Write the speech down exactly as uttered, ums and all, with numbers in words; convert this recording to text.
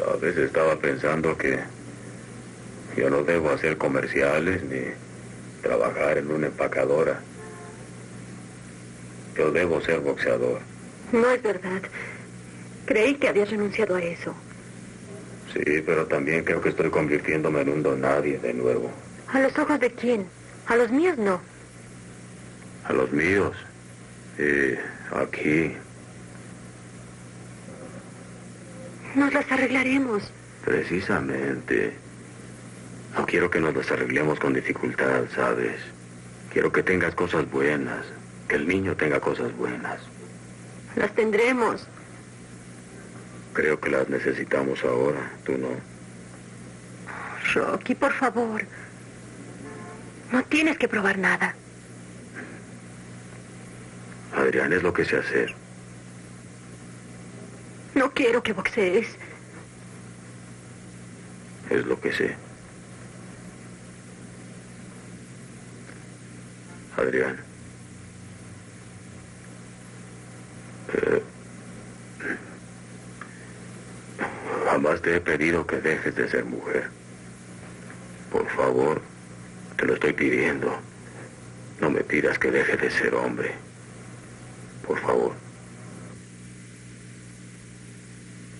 Sabes, estaba pensando que yo no debo hacer comerciales ni trabajar en una empacadora. Yo debo ser boxeador. No es verdad. Creí que habías renunciado a eso. Sí, pero también creo que estoy convirtiéndome en un don nadie de nuevo. ¿A los ojos de quién? A los míos no. A los míos. Y aquí. Nos las arreglaremos. Precisamente. No quiero que nos las arreglemos con dificultad, ¿sabes? Quiero que tengas cosas buenas. Que el niño tenga cosas buenas. Las tendremos. Creo que las necesitamos ahora, ¿tú no? Rocky, por favor. No tienes que probar nada. Adrián, es lo que sé hacer. No quiero que boxees. Es lo que sé. Adrián. Eh, jamás te he pedido que dejes de ser mujer. Por favor, te lo estoy pidiendo. No me pidas que deje de ser hombre. Por favor.